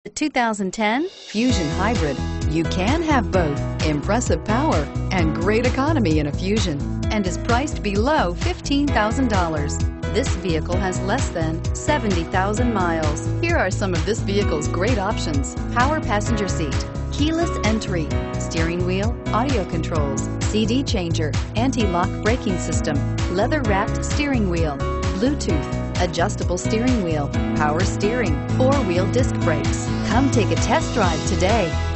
The 2010 Fusion Hybrid. You can have both impressive power and great economy in a Fusion, and is priced below $15,000. This vehicle has less than 70,000 miles. Here are some of this vehicle's great options: power passenger seat, keyless entry, steering wheel audio controls, CD changer, anti-lock braking system, leather-wrapped steering wheel, Bluetooth, adjustable steering wheel, power steering, four-wheel disc brakes. Come take a test drive today.